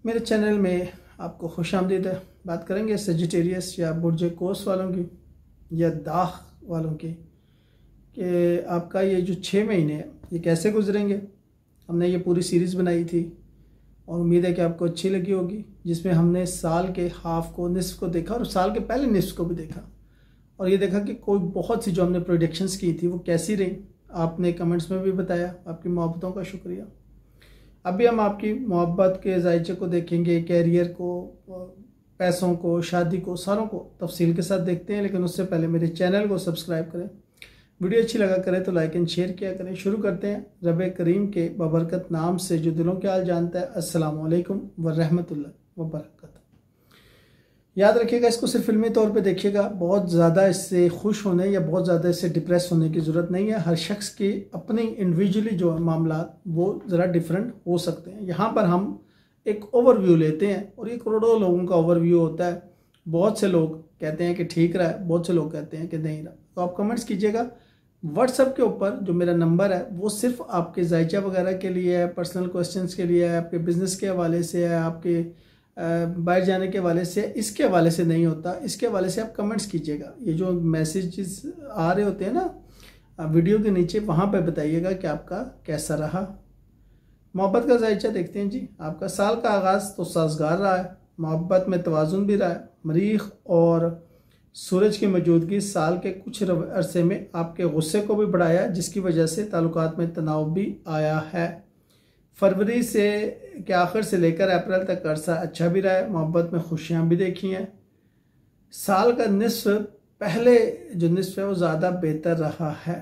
मेरे चैनल में आपको खुशामदीद है। बात करेंगे सेजिटेरियस या बुर्ज कोस वालों की या दाख वालों की कि आपका ये जो 6 महीने हैं ये कैसे गुजरेंगे। हमने ये पूरी सीरीज़ बनाई थी और उम्मीद है कि आपको अच्छी लगी होगी, जिसमें हमने साल के हाफ को, निस्फ को देखा और साल के पहले निस्फ को भी देखा और ये देखा कि कोई बहुत सी जो हमने प्रोडिक्शंस की थी वो कैसी रही। आपने कमेंट्स में भी बताया, आपकी मोहब्बतों का शुक्रिया। अभी हम आपकी मोहब्बत के जायचे को देखेंगे, कैरियर को, पैसों को, शादी को, सारों को तफसील के साथ देखते हैं। लेकिन उससे पहले मेरे चैनल को सब्सक्राइब करें, वीडियो अच्छी लगा करें तो लाइक एंड शेयर किया करें। शुरू करते हैं रब करीम के बबरकत नाम से जो दिलों के हाल जानता है। अस्सलामु अलैकुम व रहमतुल्लाह व बरकातहू। याद रखिएगा, इसको सिर्फ फिल्मी तौर पे देखिएगा। बहुत ज़्यादा इससे खुश होने या बहुत ज़्यादा इससे डिप्रेस होने की ज़रूरत नहीं है। हर शख्स की अपनी इंडिविजुअली जो मामला वो ज़रा डिफरेंट हो सकते हैं। यहाँ पर हम एक ओवरव्यू लेते हैं और ये करोड़ों लोगों का ओवरव्यू होता है। बहुत से लोग कहते हैं कि ठीक रहा है, बहुत से लोग कहते हैं कि नहीं रहा। तो आप कमेंट्स कीजिएगा। व्हाट्सएप के ऊपर जो मेरा नंबर है वो सिर्फ आपके जायचा वगैरह के लिए है, पर्सनल क्वेश्चंस के लिए है, आपके बिज़नेस के हवाले से है, आपके बाहर जाने के हवाले से, इसके हवाले से नहीं होता। इसके हवाले से आप कमेंट्स कीजिएगा। ये जो मैसेजेस आ रहे होते हैं ना वीडियो के नीचे, वहाँ पे बताइएगा कि आपका कैसा रहा। मोहब्बत का जायचा देखते हैं जी। आपका साल का आगाज़ तो साजगार रहा है, मोहब्बत में तवाज़ुन भी रहा है। मरीख और सूरज की मौजूदगी साल के कुछ अरसे में आपके गुस्से को भी बढ़ाया, जिसकी वजह से ताल्लुकात में तनाव भी आया है। फरवरी से के आखिर से लेकर अप्रैल तक अरसा अच्छा भी रहा है, मोहब्बत में खुशियाँ भी देखी हैं। साल का निस्फ, पहले जो निस्फ है वो ज़्यादा बेहतर रहा है।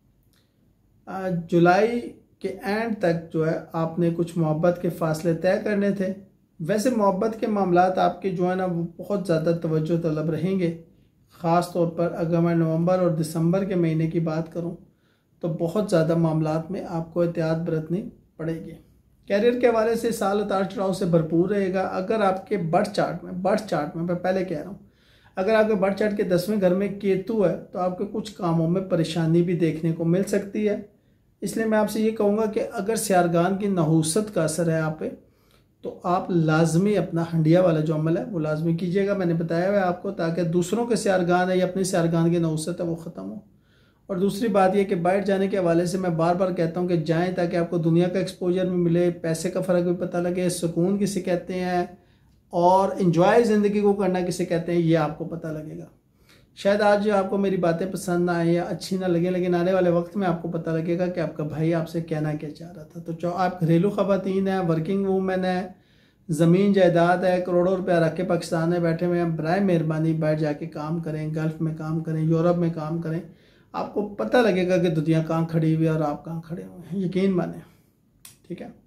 जुलाई के एंड तक जो है आपने कुछ मोहब्बत के फासले तय करने थे। वैसे मोहब्बत के मामलात आपके जो है ना वो बहुत ज़्यादा तवज्जो तलब रहेंगे। ख़ास तौर पर अगर मैं नवंबर और दिसंबर के महीने की बात करूं तो बहुत ज़्यादा मामलात में आपको एहतियात बरतनी पड़ेगी। कैरियर के हवाले से साल उतार चढ़ाव से भरपूर रहेगा। अगर आपके बर्थ चार्ट में मैं पहले कह रहा हूँ, अगर आपके बर्थ चार्ट के 10वें घर में केतु है तो आपके कुछ कामों में परेशानी भी देखने को मिल सकती है। इसलिए मैं आपसे ये कहूँगा कि अगर सियारगान की नहूसत का असर है आप पे तो आप लाजमी अपना हंडिया वाला जो अमल है वो लाजमी कीजिएगा। मैंने बताया हुआ है आपको, ताकि दूसरों के सियारगान है या अपनी सियारगान की नहूसत है वो ख़त्म हो। और दूसरी बात यह कि बाहर जाने के हवाले से मैं बार बार कहता हूँ कि जाएं, ताकि आपको दुनिया का एक्सपोजर भी मिले, पैसे का फ़र्क भी पता लगे, सुकून किसे कहते हैं और इन्जॉय ज़िंदगी को करना किसे कहते हैं ये आपको पता लगेगा। शायद आज आपको मेरी बातें पसंद ना आए या अच्छी ना लगे, लेकिन आने वाले वक्त में आपको पता लगेगा कि आपका भाई आपसे कहना क्या चाह रहा था। तो जो आप घरेलू ख़वातीन हैं, वर्किंग वूमेन है, ज़मीन जायदाद है, करोड़ों रुपया रख के पाकिस्तान में बैठे हुए हैं, बराए मेहरबानी बाहर जाके काम करें, गल्फ़ में काम करें, यूरोप में काम करें। आपको पता लगेगा कि दुनिया कहाँ खड़ी हुई है और आप कहाँ खड़े हुए हैं, यकीन माने। ठीक है,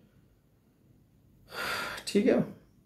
ठीक है।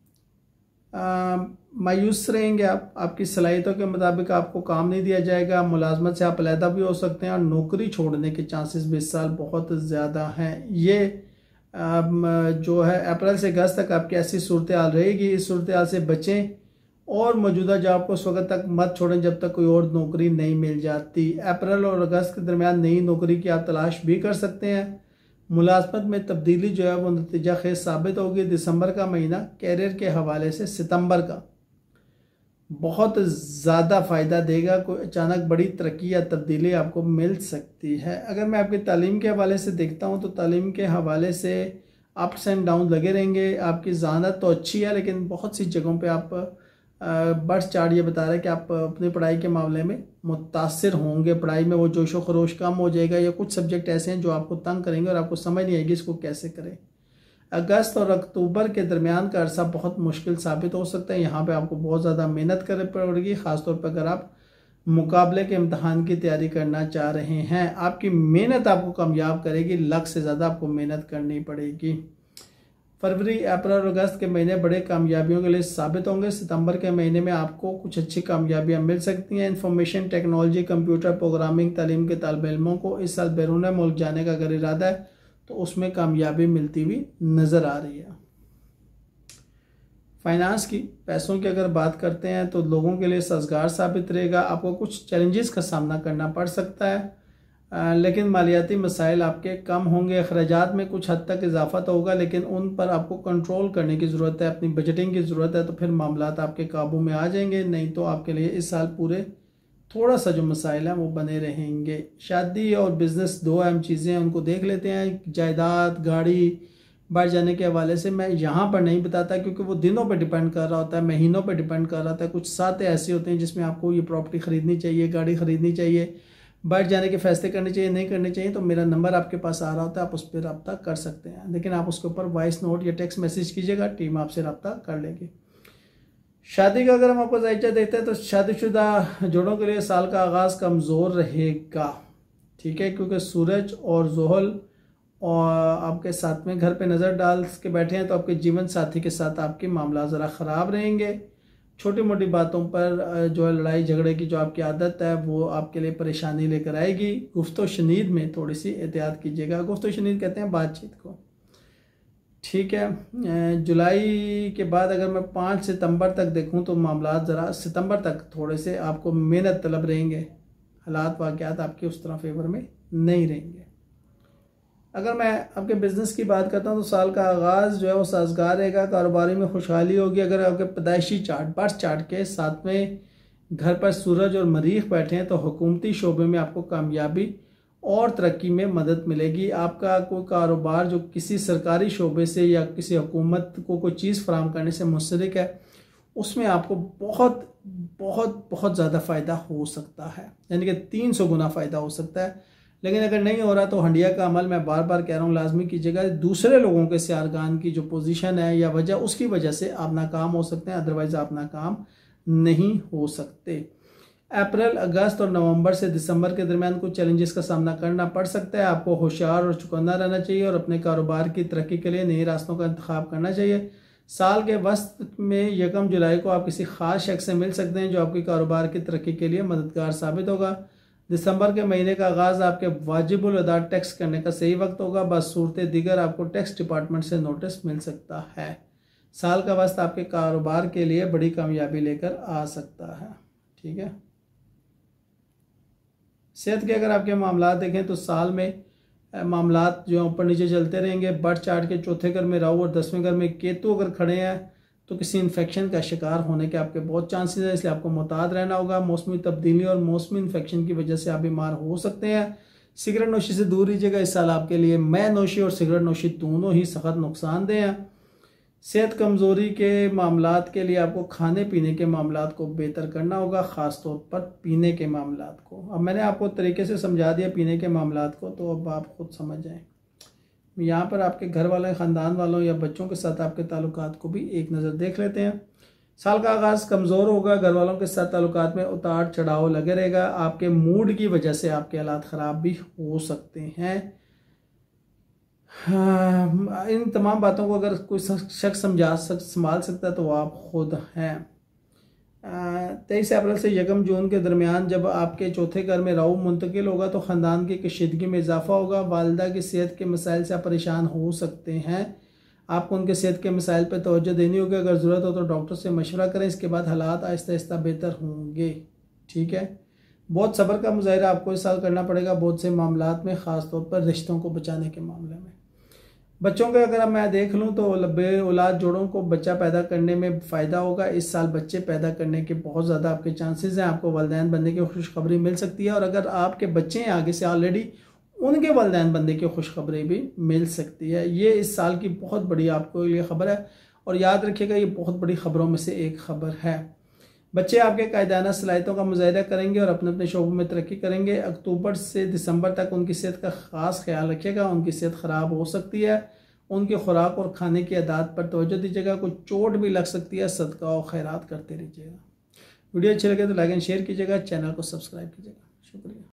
मायूस रहेंगे आप, आपकी सलाहियतों के मुताबिक आपको काम नहीं दिया जाएगा। मुलाजमत से आप अलहदा भी हो सकते हैं और नौकरी छोड़ने के चांसेस भी इस साल बहुत ज़्यादा हैं। ये जो है अप्रैल से अगस्त तक आपकी ऐसी सूरत हाल रहेगी। इस सूरत हाल से बचें और मौजूदा जॉब को उस वक्त तक मत छोड़ें जब तक कोई और नौकरी नहीं मिल जाती। अप्रैल और अगस्त के दरमियान नई नौकरी की आप तलाश भी कर सकते हैं। मुलाजमत में तब्दीली जो है वो नतीजा खेज साबित होगी। दिसंबर का महीना कैरियर के हवाले से सितंबर का बहुत ज़्यादा फ़ायदा देगा। कोई अचानक बड़ी तरक्की या तब्दीली आपको मिल सकती है। अगर मैं आपकी तालीम के हवाले से देखता हूँ तो तालीम के हवाले से अप्स एंड डाउन लगे रहेंगे। आपकी ज़हानत तो अच्छी है, लेकिन बहुत सी जगहों पे आप बर्थ चार्ट ये बता रहा है कि आप अपनी पढ़ाई के मामले में मुतासिर होंगे। पढ़ाई में वो जोशो खरोश कम हो जाएगा या कुछ सब्जेक्ट ऐसे हैं जो आपको तंग करेंगे और आपको समझ नहीं आएगी इसको कैसे करें। अगस्त और अक्टूबर के दरमियान का अरसा बहुत मुश्किल साबित हो सकता है। यहाँ पे आपको बहुत ज़्यादा मेहनत करनी पड़ेगी, ख़ासतौर पर अगर आप मुकाबले के इम्तहान की तैयारी करना चाह रहे हैं। आपकी मेहनत आपको कामयाब करेगी, लक से ज़्यादा आपको मेहनत करनी पड़ेगी। फरवरी, अप्रैल और अगस्त के महीने बड़े कामयाबियों के लिए साबित होंगे। सितंबर के महीने में आपको कुछ अच्छी कामयाबियाँ मिल सकती हैं। इंफॉर्मेशन टेक्नोलॉजी, कंप्यूटर प्रोग्रामिंग तालीम के तालिब इल्मों को इस साल बैरून मुल्क जाने का अगर इरादा है तो उसमें कामयाबी मिलती हुई नज़र आ रही है। फाइनेंस की, पैसों की अगर बात करते हैं तो लोगों के लिए साजगार साबित रहेगा। आपको कुछ चैलेंजेस का सामना करना पड़ सकता है। लेकिन मालियाती मसाइल आपके कम होंगे। अखराजात में कुछ हद तक इजाफा तो होगा, लेकिन उन पर आपको कंट्रोल करने की ज़रूरत है, अपनी बजटिंग की ज़रूरत है, तो फिर मामलात आपके काबू में आ जाएंगे। नहीं तो आपके लिए इस साल पूरे थोड़ा सा जो मसाइल हैं वो बने रहेंगे। शादी और बिज़नेस दो अहम चीज़ें हैं, उनको देख लेते हैं। जायदाद गाड़ी बढ़ जाने के हवाले से मैं यहाँ पर नहीं बताता, क्योंकि वो दिनों पे डिपेंड कर रहा होता है, महीनों पे डिपेंड कर रहा होता है। कुछ सातें ऐसे होते हैं जिसमें आपको ये प्रॉपर्टी ख़रीदनी चाहिए, गाड़ी ख़रीदनी चाहिए, बढ़ जाने के फैसले करने चाहिए, नहीं करने चाहिए। तो मेरा नंबर आपके पास आ रहा होता है, आप उस पर रब्ता कर सकते हैं, लेकिन आप उसके ऊपर वॉइस नोट या टेक्स्ट मैसेज कीजिएगा, टीम आपसे रब्ता कर लेगी। शादी का अगर हम आपको जायजा देते हैं तो शादीशुदा जोड़ों के लिए साल का आगाज़ कमज़ोर रहेगा, ठीक है, क्योंकि सूरज और ज़ोहल और आपके साथ में घर पे नज़र डाल के बैठे हैं, तो आपके जीवन साथी के साथ आपके मामला ज़रा ख़राब रहेंगे। छोटी मोटी बातों पर जो है लड़ाई झगड़े की जो आपकी आदत है वो आपके लिए परेशानी लेकर आएगी। गुफ्तो शनीद में थोड़ी सी एहतियात कीजिएगा। गुफ्तो शनीद कहते हैं बातचीत को, ठीक है। जुलाई के बाद अगर मैं 5 सितंबर तक देखूं तो मामला ज़रा सितंबर तक थोड़े से आपको मेहनत तलब रहेंगे। हालात वाक़यात आपके उस तरह फेवर में नहीं रहेंगे। अगर मैं आपके बिज़नेस की बात करता हूं तो साल का आगाज़ जो है वो साजगार रहेगा, कारोबारी में खुशहाली होगी। अगर आपके पैदाइशी चार्ट बर्थ चार्ट के साथ में घर पर सूरज और मरीख बैठे हैं तो हुकूमती शोबे में आपको कामयाबी और तरक्की में मदद मिलेगी। आपका कोई कारोबार जो किसी सरकारी शोबे से या किसी हुकूमत को कोई चीज़ फराहम करने से मुंसलिक है, उसमें आपको बहुत बहुत बहुत ज़्यादा फ़ायदा हो सकता है, यानी कि 300 गुना फ़ायदा हो सकता है। लेकिन अगर नहीं हो रहा तो हंडिया का अमल मैं बार बार कह रहा हूँ लाजमी कीजिएगा। दूसरे लोगों के सियारगान की जो पोजीशन है या वजह, उसकी वजह से आप नाकाम हो सकते हैं, अदरवाइज़ आप नाकाम नहीं हो सकते। अप्रैल, अगस्त और नवंबर से दिसंबर के दरमियान कुछ चैलेंजेस का सामना करना पड़ सकता है। आपको होशियार और चौकन्ना रहना चाहिए और अपने कारोबार की तरक्की के लिए नए रास्तों का इंतखाब करना चाहिए। साल के वस्त में 1 जुलाई को आप किसी ख़ास शख्स से मिल सकते हैं जो आपकी कारोबार की तरक्की के लिए मददगार साबित होगा। दिसंबर के महीने का आगाज़ आपके वाजिबुल अदा टैक्स करने का सही वक्त होगा। बस सूरत दीगर आपको टैक्स डिपार्टमेंट से नोटिस मिल सकता है। साल का वस्त आपके कारोबार के लिए बड़ी कामयाबी लेकर आ सकता है, ठीक है। सेहत के अगर आपके मामला देखें तो साल में मामलात जो ऊपर नीचे चलते रहेंगे। बर्थ चार्ट के चौथे घर में राहु और 10वें घर में केतु अगर खड़े हैं तो किसी इन्फेक्शन का शिकार होने के आपके बहुत चांसेस हैं, इसलिए आपको मोहतात रहना होगा। मौसमी तब्दीली और मौसमी इन्फेक्शन की वजह से आप बीमार हो सकते हैं। सिगरेट नोशी से दूर रहिएगा। इस साल आपके लिए मैं नोशी और सिगरेट नोशी दोनों ही सख्त नुकसानदेह हैं। सेहत कमज़ोरी के मामलात के लिए आपको खाने पीने के मामलात को बेहतर करना होगा, ख़ास तौर पर पीने के मामलात को। अब मैंने आपको तरीके से समझा दिया पीने के मामलात को, तो अब आप खुद समझ जाएं। यहाँ पर आपके घर वाले, ख़ानदान वालों या बच्चों के साथ आपके ताल्लुकात को भी एक नज़र देख लेते हैं। साल का आगाज़ कमज़ोर होगा। घर वालों के साथ ताल्लुकात में उतार चढ़ाव लगे रहेगा। आपके मूड की वजह से आपके हालात ख़राब भी हो सकते हैं। इन तमाम बातों को अगर कोई शख्स संभाल सकता है तो आप खुद हैं। 23 अप्रैल से 1 जून के दरमियान जब आपके चौथे घर में राहु मुंतकिल होगा तो ख़ानदान की कशीदगी में इजाफा होगा। वालिदा की सेहत के मसाइल से आप परेशान हो सकते हैं। आपको उनके सेहत के मसाइल पर तवज्जो देनी होगी। अगर ज़रूरत हो तो डॉक्टर से मशवरा करें, इसके बाद हालात आहिस्ता आहिस्ता बेहतर होंगे, ठीक है। बहुत सब्र का मुजाहिरा आपको इस साल करना पड़ेगा बहुत से मामलात में, ख़ास तौर पर रिश्तों को बचाने के मामले में। बच्चों के अगर मैं देख लूँ तो लब्बे औलाद जोड़ों को बच्चा पैदा करने में फ़ायदा होगा। इस साल बच्चे पैदा करने के बहुत ज़्यादा आपके चांसेस हैं। आपको वालिदैन बनने की खुशखबरी मिल सकती है, और अगर आपके बच्चे हैं आगे से ऑलरेडी, उनके वालिदैन बनने की खुशखबरी भी मिल सकती है। ये इस साल की बहुत बड़ी आपको ये खबर है, और याद रखिएगा ये बहुत बड़ी खबरों में से एक खबर है। बच्चे आपके कायदाना सलाहियतों का मुजाहिदा करेंगे और अपने अपने शोबों में तरक्की करेंगे। अक्टूबर से दिसंबर तक उनकी सेहत का ख़ास ख्याल रखिएगा। उनकी सेहत ख़राब हो सकती है। उनकी खुराक और खाने की आदत पर तवज्जो दीजिएगा। कुछ चोट भी लग सकती है। सदका और खैरात करते रहिएगा। वीडियो अच्छी लगे तो लाइक एंड शेयर कीजिएगा। चैनल को सब्सक्राइब कीजिएगा। शुक्रिया।